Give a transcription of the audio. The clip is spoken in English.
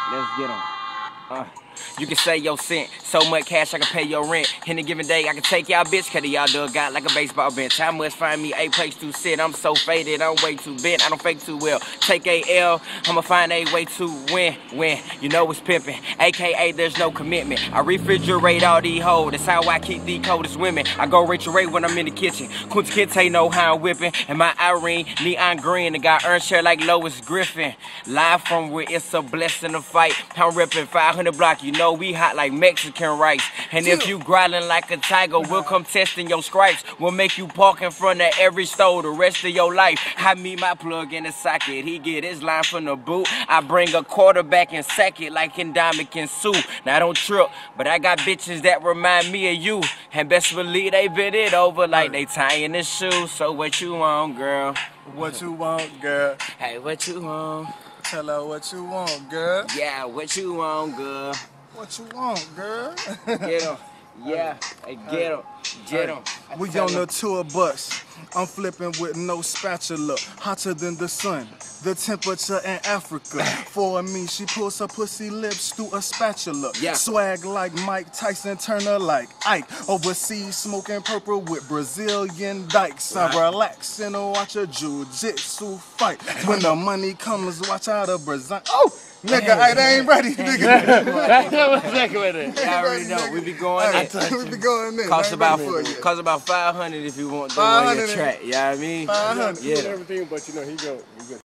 Let's get 'em. You can say your cent, so much cash I can pay your rent. Any given day I can take y'all bitch, cause y'all dug out like a baseball bench. I must find me a place to sit. I'm so faded, I'm way too bent, I don't fake too well. Take a L, I'ma find a way to win. You know it's pimping, aka there's no commitment. I refrigerate all these hoes, that's how I keep the coldest women. I go Rachel Ray when I'm in the kitchen. Quincy Kinte know how I'm whipping. And my Irene, neon green, and got earned share like Lois Griffin. Live from where it's a blessing to fight. I'm ripping 500 block, you know we hot like Mexican rice. And if you growling like a tiger, we'll come testing your stripes. We'll make you park in front of every store the rest of your life. I meet my plug in the socket, he get his line from the boot. I bring a quarterback and sack it like Ndamukong Suh. Now don't trip, but I got bitches that remind me of you. And best believe they bit it over like they tying the shoe. So what you want, girl? What you want, girl? Hey, what you want? Tell her what you want, girl. Yeah, what you want, girl? What you want, girl? Get 'em. Yeah, hey, get 'em. Get 'em. We on the tour bus. I'm flipping with no spatula. Hotter than the sun. The temperature in Africa. For me, she pulls her pussy lips through a spatula. Yeah. Swag like Mike Tyson, Turner like Ike. Overseas smoking purple with Brazilian dykes. I relax and watch a jiu-jitsu fight. When the money comes, watch out of Brazil. Oh! Nigga, they ain't ready, nigga. That's exactly what it is. I already know. We be going in. We be going in. Cost about 500 if you want the 500 track. You know what I mean? 500. Yeah. Everything, but you know, he go.